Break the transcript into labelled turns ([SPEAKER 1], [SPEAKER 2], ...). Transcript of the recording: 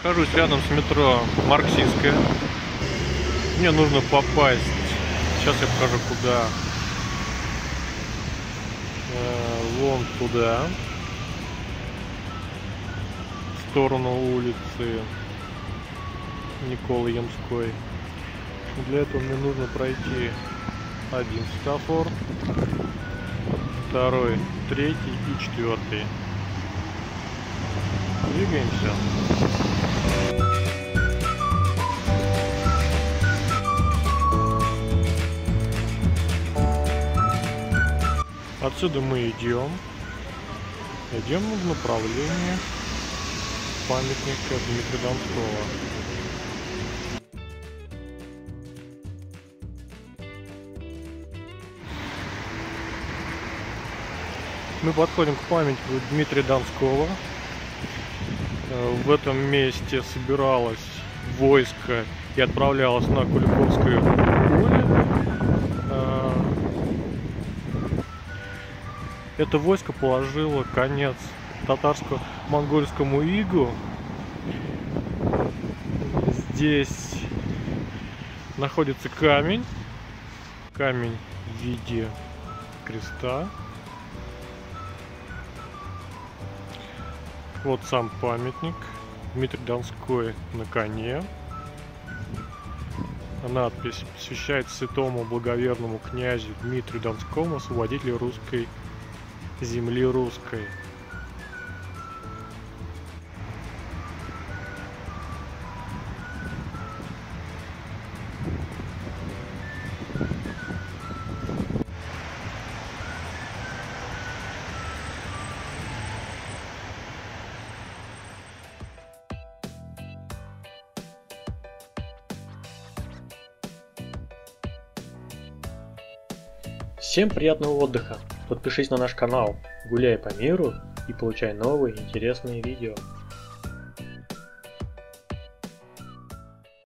[SPEAKER 1] Нахожусь рядом с метро Марксистское. Мне нужно попасть. Сейчас я покажу куда. Вон туда. В сторону улицы Николы Ямской. Для этого мне нужно пройти один светофор, второй, третий и четвертый. Двигаемся. Отсюда мы идем в направлении памятника Дмитрия Донского. Мы подходим к памятнику Дмитрия Донского. В этом месте собиралось войско и отправлялось на Куликовское поле. Это войско положило конец татарско-монгольскому игу. Здесь находится камень в виде креста. Вот сам памятник. Дмитрий Донской на коне. Надпись посвящается святому благоверному князю Дмитрию Донскому, освободителю русской земли русской.
[SPEAKER 2] Всем приятного отдыха! Подпишись на наш канал, гуляй по миру и получай новые интересные видео.